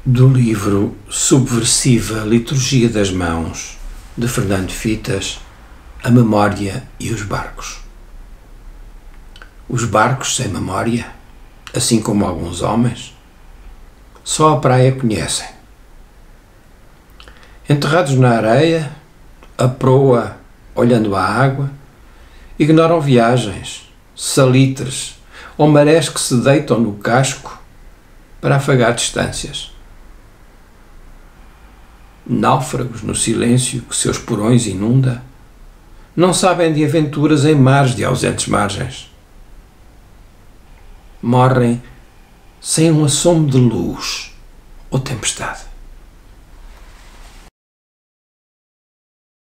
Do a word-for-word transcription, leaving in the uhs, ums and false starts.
Do livro Subversiva Liturgia das Mãos, de Fernando Fitas, A Memória e os Barcos. Os barcos sem memória, assim como alguns homens, só a praia conhecem. Enterrados na areia, a proa olhando a água, ignoram viagens, salitres ou marés que se deitam no casco para afagar distâncias. Náufragos no silêncio que seus porões inunda, não sabem de aventuras em mares de ausentes margens. Morrem sem um assomo de luz ou tempestade.